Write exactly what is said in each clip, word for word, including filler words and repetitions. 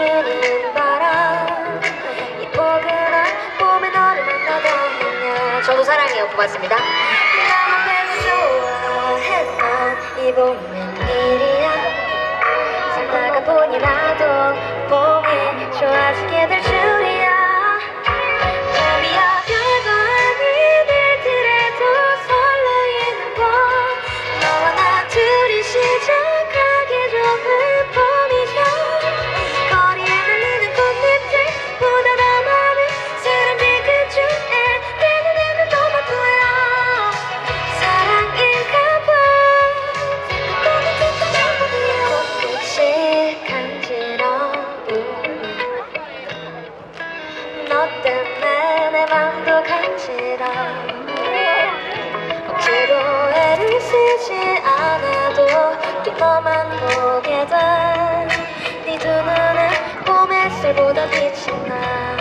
부는 바람 이 포근한 봄에 너를 만나다니냐. 저도 사랑해요 고맙습니다. 나만 별로 좋아했던 이 봄은 일이야. 살다가 보니 나도 봄이 좋아지게 될 줄이야. 봄이야 별거 아닌 일들에도 설레이는 봄. 너와 나 둘이 시작하기 좋은 봄이죠. 거리에 날리는 꽃잎들보다 더 많은 사람들 그 중에 내 눈에는 너만 보여. 사랑인가 봐. 꽃빛이 간지러운 너 때문에 내 맘도 간지러워. 억지로 애를 쓰지 않아도 또 너만 보게 돼. 네 두 눈에 봄 햇살보다 빛이 나.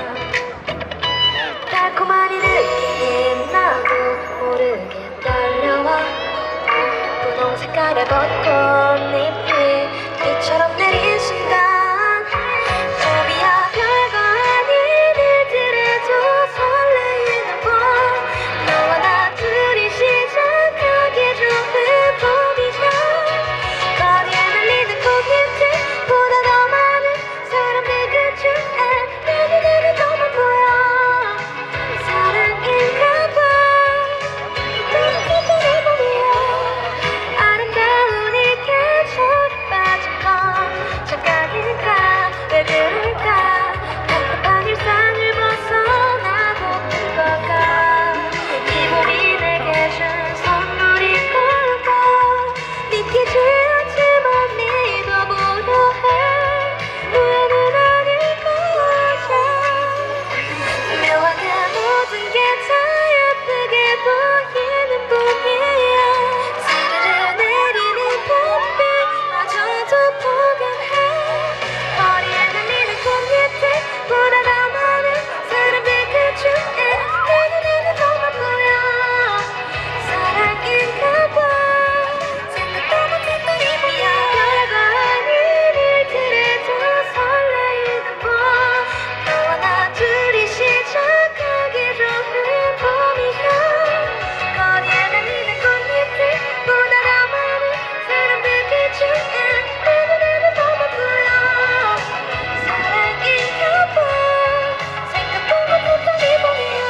달콤한 이 느낌 나도 모르게 떨려와. 분홍 색깔의 벚꽃잎이 비처럼 내린 순간. 봄이야 별거 아닌 일들에도 설레이는 봄. 너와 나 둘이 시작하기 좋은 봄이죠. 거리에 날리는 꽃잎들보다 더 많은 사람들 그 중에 내 눈에는 너만 보여. 사랑인가 봐. 따뜻한 내 봄이야. 아름다운 이 계절에 빠진 건 착각일까. 왜 그럴까. 답답한 일상을 벗어나고 그걸까. 이 봄이 내게 준 선물이 걸까. 믿기지 않지만 믿어보려 해. 우연은 아닐 거야. 묘하게 모든 게 다 예쁘게 보이는 봄이야. 사르르 내리는 봄비마저도 포근해. 거리에 날리는 꽃잎들보다 더 많은 사람들 그 중에 내 눈에는 너만 보여. 사랑인가 봐. 생각도 못했던 이 봄이야. 별거 아닌 일들에도 설레이는 봄. 너와 나 둘이 시작하기 좋은 봄이야. 거리에 날리는 꽃잎들보다 더 많은 사람들 그 중에 내 눈에는 너만 보여. 사랑인가 봐. 생각도 못했던 이 봄이야.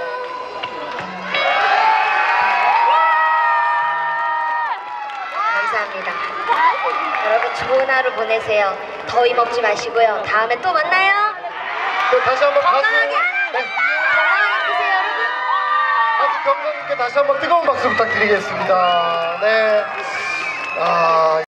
감사합니다. 여러분 좋은 하루 보내세요. 더위 먹지 마시고요. 다음에 또 만나요. 또 다시 한번 가수 건강하게 네, 건강하게 드세요 여러분. 가수 경선님께 다시 한번 뜨거운 박수 부탁드리겠습니다. 네. 아.